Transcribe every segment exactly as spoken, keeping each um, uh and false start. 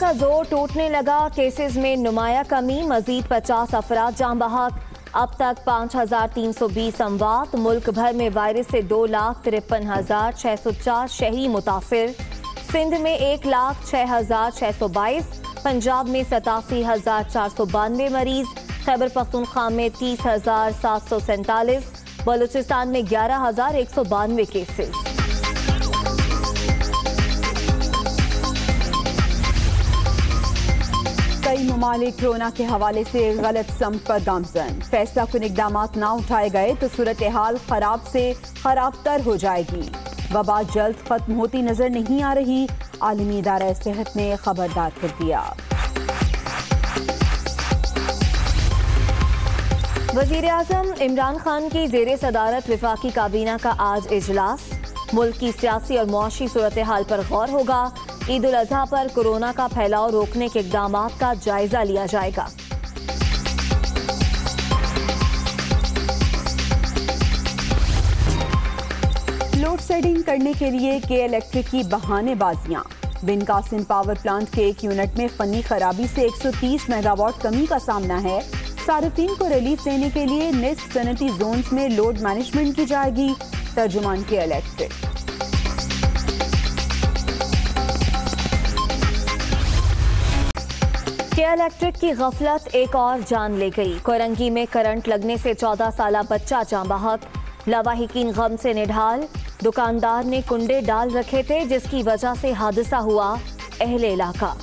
का जोर टूटने लगा, केसेस में नुमाया कमी, मजीद पचास अफराद जान बहक। अब तक पाँच हजार तीन सौ बीस अमवात। मुल्क भर में वायरस से दो लाख तिरपन हजार छः सौ चार शहरी मुतासिर। सिंध में एक लाख छः हजार छः सौ बाईस, पंजाब में सतासी हजार चार सौ बानवे मरीज, खैबर पख्तूनख्वा में तीस हजार सात सौ सैंतालीस, बलूचिस्तान में ग्यारह हजार एक सौ बानवे केसेस। कई ममालिक कोरोना के हवाले से गलत सम पर गामजन। फैसला कुन इकदाम ना उठाए गए तो सूरत हाल खराब से खराब तर हो जाएगी। वबा जल्द खत्म होती नजर नहीं आ रही, आलमी इदारा सेहत ने खबरदार कर दिया। वजीर आजम इमरान खान की जेर सदारत वफाकी काबीना का आज इजलास। मुल्क की सियासी और मुआशी सूरत हाल पर गौर होगा। ईद उल अजहा पर कोरोना का फैलाव रोकने के इकदाम का जायजा लिया जाएगा। लोड शेडिंग करने के लिए के इलेक्ट्रिक की बहानेबाजियां। बिन कासिम पावर प्लांट के एक यूनिट में फनी खराबी से एक सौ तीस मेगावाट कमी का सामना है। सार्फिन को रिलीफ देने के लिए निस्फ सनती जोन्स में लोड मैनेजमेंट की जाएगी। तर्जुमान के इलेक्ट्रिक। के इलेक्ट्रिक की गफलत एक और जान ले गई। कोरंगी में करंट लगने से चौदह साल बच्चा जान बहक। लवाहिकीन गम से निढाल। दुकानदार ने कुंडे डाल रखे थे जिसकी वजह से हादसा हुआ। अहले इलाका।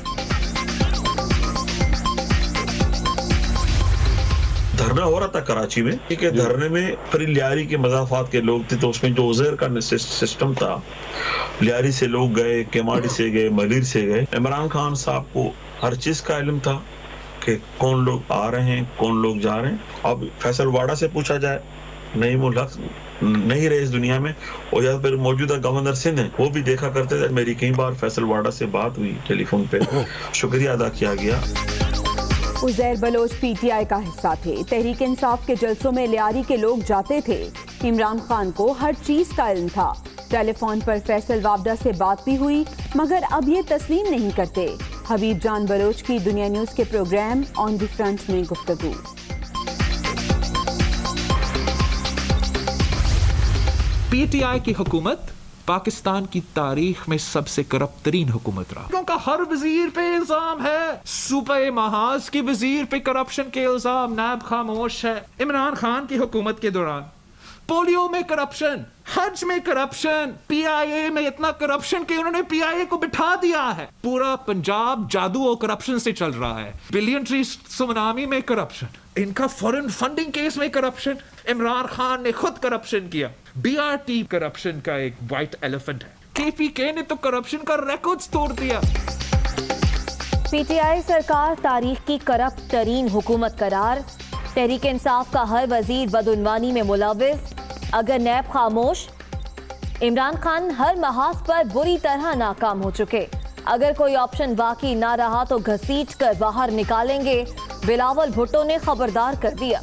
धरना हो रहा था कराची में, ठीक है। धरने में फिर लियारी के मजाफात के लोग थे, तो उसमें जो उज़ैर का सिस्टम था, लियारी से लोग गए, केमाड़ी से गए, मलिर से गए। इमरान खान साहब को हर चीज का इल्म था कि कौन लोग आ रहे हैं, कौन लोग जा रहे हैं। अब फैसल वाडा से पूछा जाए, नहीं मुल्क नहीं रहे इस दुनिया में, और या फिर मौजूदा गवर्नर सिंध है, वो भी देखा करते थे। मेरी कई बार फैसल वाडा से बात हुई टेलीफोन पे, शुक्रिया अदा किया गया। उज़ैर बलोच पीटीआई का हिस्सा थे। तहरीक इंसाफ के जलसों में लियारी के लोग जाते थे। इमरान खान को हर चीज का इल्म था। टेलीफोन पर फैसल वाबडा से बात भी हुई, मगर अब ये तस्लीम नहीं करते। हबीब जान बलोच की दुनिया न्यूज के प्रोग्राम ऑन द फ्रंट में गुफ्तगू। पीटीआई की हुकूमत पाकिस्तान की तारीख में सबसे करप्ट तरीन हुकूमत रहा। क्योंकि हर वजीर पे इल्जाम है। सूबे महाज की वजीर पे करप्शन के इल्जाम, नायब खामोश है। इमरान खान की हुकूमत के दौरान पोलियो में करप्शन, हज में करप्शन, पीआईए में इतना करप्शन कि उन्होंने पीआईए को बिठा दिया है। पूरा पंजाब जादू और करप्शन से चल रहा है। बिलियनरी सुनामी में करप्शन, इनका फॉरेन फंडिंग केस में करप्शन, इमरान खान ने खुद करप्शन किया। बीआरटी करप्शन का एक व्हाइट एलिफेंट है। केपीके ने तो करप्शन का रिकॉर्ड्स तोड़ दिया। पीटीआई सरकार तारीख की करप्ट तरीन हुकूमत करार। तहरीक इंसाफ का हर वजीर बदउनवानी में मुलविस। अगर नैब खामोश, इमरान खान हर महाज पर बुरी तरह नाकाम हो चुके। अगर कोई ऑप्शन बाकी ना रहा तो घसीट कर बाहर निकालेंगे। बिलावल भुट्टो ने खबरदार कर दिया।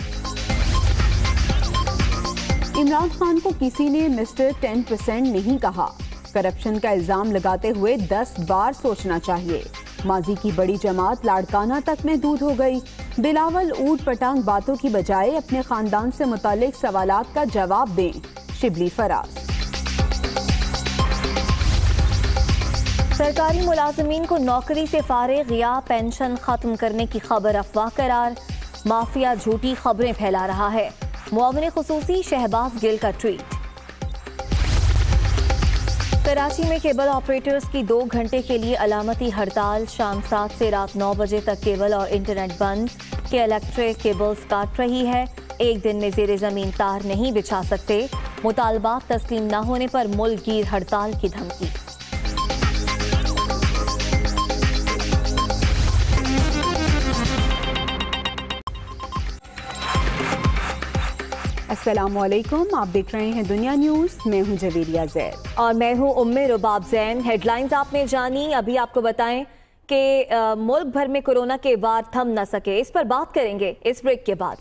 इमरान खान को किसी ने मिस्टर टेन परसेंट नहीं कहा। करप्शन का इल्जाम लगाते हुए दस बार सोचना चाहिए। माजी की बड़ी जमात लाड़काना तक महदूद हो गई। बिलावल ऊट पटांग बातों की बजाय अपने खानदान से मुतालिक सवालात का जवाब दें। शिबली फराज। सरकारी मुलाजमीन को नौकरी से फारिग या पेंशन खत्म करने की खबर अफवाह करार। माफिया झूठी खबरें फैला रहा है। मुआविन खुसूसी शहबाज गिल का ट्वीट। कराची में केबल ऑपरेटर्स की दो घंटे के लिए अलामती हड़ताल। शाम सात से रात नौ बजे तक केबल और इंटरनेट बंद। के इलेक्ट्रिक केबल्स काट रही है। एक दिन में जेरे जमीन तार नहीं बिछा सकते। मुतालबात तस्लीम न होने पर मुल्कगीर हड़ताल की धमकी। अस्सलामुअलैकुम, आप देख रहे हैं दुनिया न्यूज। मैं हूं जवेरिया जैद और मैं हूं उम्मे रुबाब जैन। हेडलाइंस आपने जानी, अभी आपको बताएं कि मुल्क भर में कोरोना के वार थम न सके। इस पर बात करेंगे इस ब्रेक के बाद।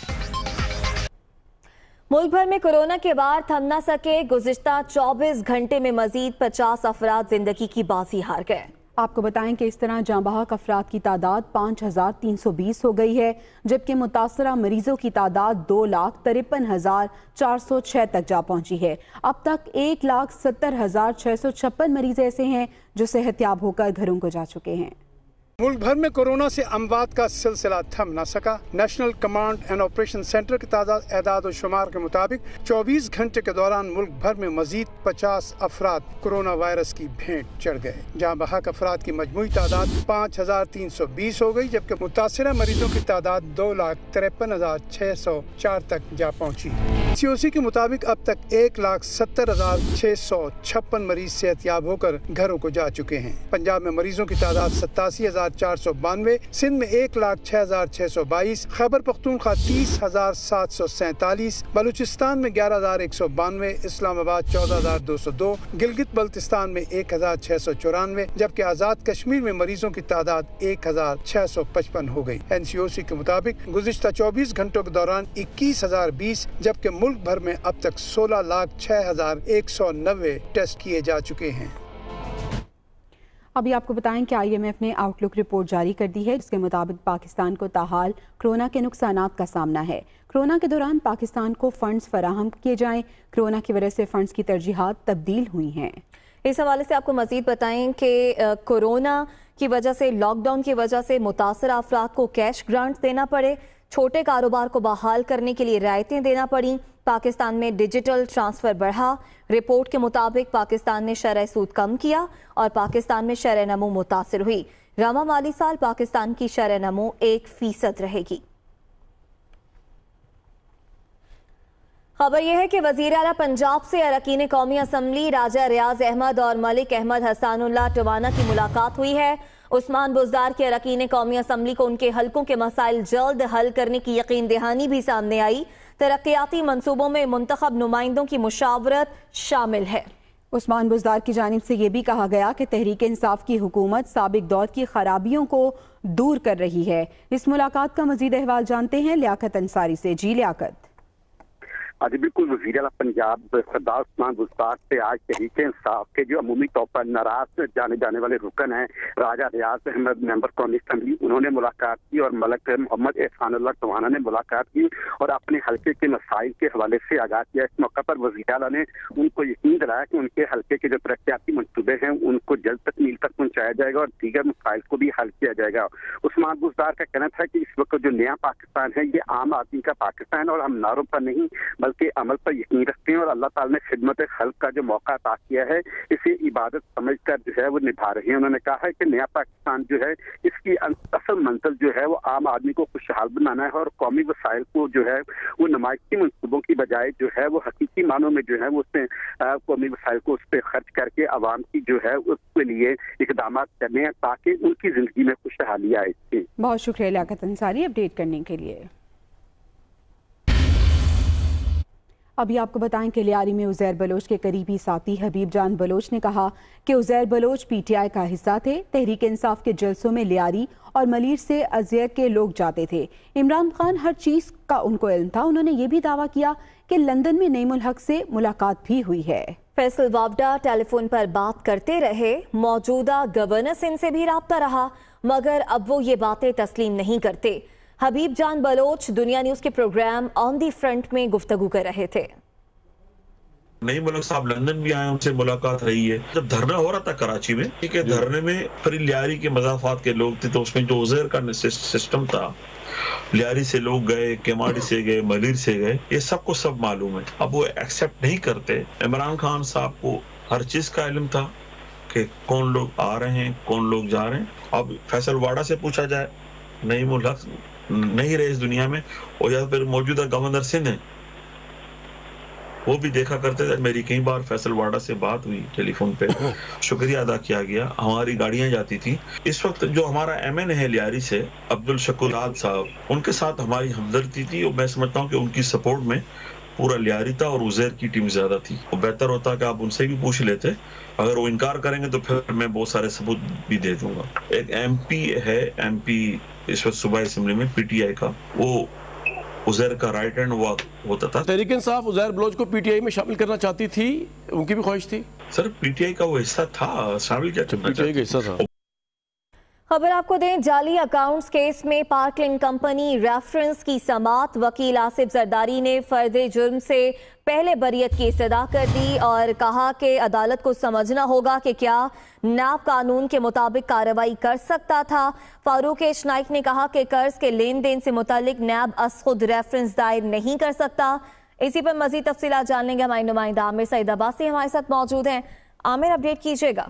मुल्क भर में कोरोना के वार थम न सके। गुज़िश्ता चौबीस घंटे में मजीद पचास अफराद जिंदगी की बाजी हार गए। आपको बताएं कि इस तरह जाँ बहक अफराद की तादाद पाँच हजार तीन सौ बीस हो गई है, जबकि मुतासरा मरीजों की तादाद दो लाख तिरपन हजार चार सौ छह तक जा पहुंची है। अब तक एक लाख सत्तर हजार छह सौ छप्पन मरीज ऐसे हैं जो सेहतयाब होकर घरों को जा चुके हैं। मुल्क भर में कोरोना से अमवात का सिलसिला थम न सका। National command and operation centre के ताज़ा एदाद और शुमार के मुताबिक चौबीस घंटे के दौरान मुल्क भर में मजीद पचास अफराद कोरोना वायरस की भेंट चढ़ गए। जहाँ बहक अफराद की मजमूई तादाद पाँच हजार तीन सौ बीस हो गई, जबकि मुतासरा मरीजों की तादाद दो लाख तिरपन हजार छह सौ चार तक जा पहुँची। सीओसी के मुताबिक अब तक एक लाख सत्तर हजार छह सौ छप्पन मरीज सेहतयाब होकर घरों को जा चुके हैं। पंजाब में मरीजों की तादाद सतासी हजार चार सौ बानवे, सिंध में एक लाख छह हजार छह सौ बाईस, खैबर पख्तूनख्वा तीस हजार सात सौ सैतालीस, बलूचिस्तान में ग्यारह हजार एक सौ बानवे, इस्लामाबाद चौदह हजार दो सौ दो, गिलगित बल्तिस्तान में एक हजार छह सौ चौरानवे, जबकि आजाद कश्मीर में मरीजों की तादाद एक हजार छह सौ पचपन हो गई। एन सी ओ सी के मुताबिक गुज़िश्ता चौबीस घंटों के दौरान इक्कीस हजार बीस, जबकि मुल्क भर में अब तक सोलह लाख छह हजार एक सौ नब्बे टेस्ट किए जा चुके हैं। अभी आपको बताएं कि आई एम एफ ने आउटलुक रिपोर्ट जारी कर दी है, जिसके मुताबिक पाकिस्तान को ताहाल कोरोना के नुकसानात का सामना है। कोरोना के दौरान पाकिस्तान को फंड्स फराहम किए जाएं, कोरोना की वजह से फंड्स की तरजीहात तब्दील हुई हैं। इस हवाले से आपको मजीद बताएं कि कोरोना की वजह से, लॉकडाउन की वजह से मुतासरा अफराद को कैश ग्रांट्स देना पड़े, छोटे कारोबार को बहाल करने के लिए रियायतें देना पड़ी, पाकिस्तान में डिजिटल ट्रांसफर बढ़ा। रिपोर्ट के मुताबिक पाकिस्तान ने शरह सूद कम किया और पाकिस्तान में शरह नमो मुतासिर हुई। रवा माली साल पाकिस्तान की शरह नमो एक फीसद रहेगी। खबर यह है कि वजीर आला पंजाब से अरकान कौमी असम्बली राजा रियाज अहमद और मलिक अहमद हसानुल्लाह टवाना की मुलाकात हुई है। उस्मान बुज़दार के अरकान कौमी असम्बली को उनके हलकों के मसाइल जल्द हल करने की यकीन दहानी भी सामने आई। तरक्याती मंसूबों में मुंतखब नुमाइंदों की मुशावरत शामिल है। उस्मान बुज़दार की जानिब से यह भी कहा गया कि तहरीक इंसाफ की हुकूमत साबिक दौर की खराबियों को दूर कर रही है। इस मुलाकात का मजीद अहवाल जानते हैं लियाकत अंसारी से। जी लियाकत। आज बिल्कुल वज़ीर आला पंजाब सरदार उस्मान बुज़दार से आज तहरीक इंसाफ के जो अमूमी तौर पर नाराज जाने जाने वाले रुकन हैं राजा रियाज अहमद मेंबर कौमी असम्बली, उन्होंने मुलाकात की और मलिक मोहम्मद एहसानुल्लाह टवाना ने मुलाकात की और अपने हल्के के मसाइल के हवाले से आगाह किया। इस मौका पर वज़ीर आला ने उनको यकीन दिलाया कि उनके हल्के के जो तरक्याती मनसूबे हैं उनको जल्द तकमील तक पहुँचाया जाएगा और दीगर मसाइल को भी हल किया जाएगा। उस्मान बुज़दार का कहना था कि इस वक्त जो नया पाकिस्तान है ये आम आदमी का पाकिस्तान है और हम नारों पर नहीं बल्कि अमल पर यकीन रखते हैं और अल्लाह ताला ने खिदमत खल्क का जो मौका अता किया है इसे इबादत समझकर जो है वो निभा रहे हैं। उन्होंने कहा है कि नया पाकिस्तान जो है इसकी असल मंजिल जो है वो आम आदमी को खुशहाल बनाना है और कौमी वसाइल को जो है वो नुमाइशी मनसूबों की बजाय जो है वो हकीकी मानों में जो है वो उसमें कौमी वसाइल को उस पर खर्च करके आवाम की जो है उसके लिए इकदाम करने हैं ताकि उनकी जिंदगी में खुशहाली आए। बहुत शुक्रिया लियाकत अंसारी अपडेट करने के लिए। अभी आपको बताएं कि लियारी में उज़ैर बलोच के करीबी साथी हबीब जान बलोच ने कहा कि उज़ैर बलोच पीटीआई का हिस्सा थे। तहरीक इंसाफ के जलसों में लियारी और मलीर से अजयर के लोग जाते थे। इमरान खान हर चीज का उनको इल्म था। उन्होंने ये भी दावा किया कि लंदन में नईमुल हक से मुलाकात भी हुई है। फैसल वावडा टेलीफोन पर बात करते रहे, मौजूदा गवर्नर सिंध से भी राब्ता रहा, मगर अब वो ये बातें तस्लीम नहीं करते। हबीब जान बलोच दुनिया न्यूज के प्रोग्राम ऑन दी फ्रंट में गुफ्तगू कर रहे थे। नई मुल्क साहब लंदन भी आए, उनसे मुलाकात रही है। जब धरना हो रहा था कराची में, ठीक है, धरने में फिर लियारी के मजाफात के लोग थे तो उसमें जो उज़ैर का सिस्टम था, लियारी से लोग गए, केमाड़ी से गए, मलीर से गए, ये सबको सब मालूम है। अब वो एक्सेप्ट नहीं करते। इमरान खान साहब को हर चीज का इल्म था कि कौन लोग आ रहे हैं, कौन लोग जा रहे हैं। अब फैसल वाडा से पूछा जाए, नई मुल्क नहीं रहे इस दुनिया में, और या फिर मौजूदा गवर्नर सिंध है, वो भी देखा करते थे। मेरी कई बार फैसल वाडा से बात हुई टेलीफोन पे, शुक्रिया अदा किया गया। हमारी गाड़ियां जाती थी। इस वक्त जो हमारा एम एन है लियारी से अब्दुल शकुर आद साहब, उनके साथ हमारी हमदर्दी थी और मैं समझता हूँ कि उनकी सपोर्ट में पूरा लियारी था और उज़ैर की टीम ज्यादा थी। वो बेहतर होता कि आप उनसे भी पूछ लेते। अगर वो इनकार करेंगे तो फिर मैं बहुत सारे सबूत भी दे दूंगा। एक एम पी है, एम पी इस वक्त सूबाई असेंबली में पीटीआई का, वो उज़ैर का राइट हैंड हुआ होता था। तहरीक इंसाफ उज़ैर बलोच को पीटीआई में शामिल करना चाहती थी, उनकी भी ख्वाहिश थी। सर पीटीआई का वो हिस्सा था, शामिल क्या करना पीटीआई का हिस्सा था। खबर आपको दें, जाली अकाउंट्स केस में पार्कलिन कंपनी रेफरेंस की समाअत वकील आसिफ जरदारी ने फर्दे जुर्म से पहले बरियत की इस्तदा कर दी और कहा कि अदालत को समझना होगा कि क्या नैब कानून के मुताबिक कार्रवाई कर सकता था। फारूक एच नाइक ने कहा कि कर्ज के लेन देन से मुतालिक नैब अस खुद रेफरेंस दायर नहीं कर सकता। इसी पर मजीद तफसीलात जान लेंगे। हमारे नुमाइंदा आमिर सईद अब्बासी हमारे साथ मौजूद हैं। आमिर, अपडेट कीजिएगा।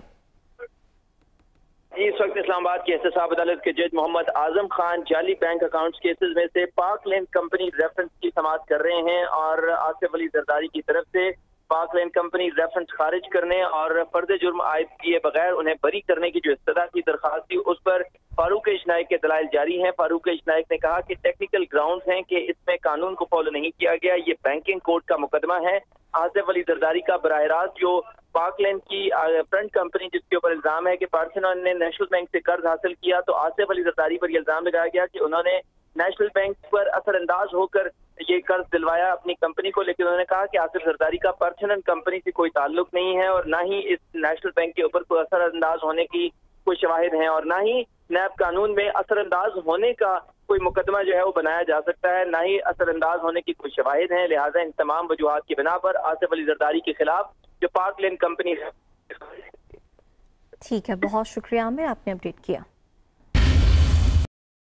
इस वक्त इस्लामाबाद की एहतसाब अदालत के जज मोहम्मद आजम खान जाली बैंक अकाउंट्स केसेस में से पार्कलैंड कंपनी रेफरेंस की समाअत कर रहे हैं और आसिफ अली जरदारी की तरफ से पार्कलैंड कंपनी रेफरेंस खारिज करने और फर्द जुर्म आयद किए बगैर उन्हें बरी करने की जो इस्तदा की दरखास्त थी उस पर फारूक एच नाइक के दलाइल जारी हैं। फारूक एच नाइक ने कहा कि टेक्निकल ग्राउंड्स हैं कि इसमें कानून को फॉलो नहीं किया गया, ये बैंकिंग कोड का मुकदमा है। आसिफ अली जरदारी का बराह रास्त जो पार्कलैंड की फ्रंट कंपनी जिसके ऊपर इल्जाम है कि पर्सन ने नेशनल बैंक से कर्ज हासिल किया, तो आसिफ अली जरदारी पर यह इल्जाम लगाया गया कि उन्होंने नेशनल बैंक पर असरअंदाज होकर ये कर्ज दिलवाया अपनी कंपनी को। लेकिन उन्होंने कहा कि आसिफ जरदारी का पर्सनल कंपनी से कोई ताल्लुक नहीं है और ना ही इस नेशनल बैंक के ऊपर कोई असरअंदाज होने की कोई शवाहिद हैं और ना ही नैब कानून में असरअंदाज होने का कोई मुकदमा जो है वो बनाया जा सकता है, ना ही असरअंदाज होने की कोई शवाहिद हैं। लिहाजा इन तमाम वजूहात की बिना पर आसिफ अली जरदारी के खिलाफ जो पार्कलैंड कंपनी है। ठीक है, बहुत शुक्रिया आमिर, आपने अपडेट किया।